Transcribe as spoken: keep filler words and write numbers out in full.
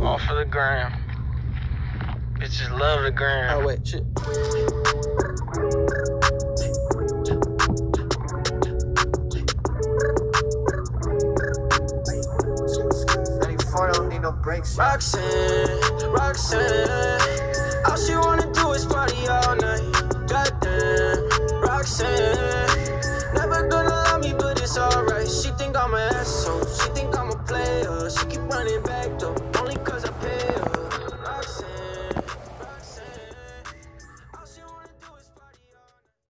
All for the gram. Bitches love the gram. Oh, wait, shit. ninety-four don't need no brakes. Roxxane, Roxxane.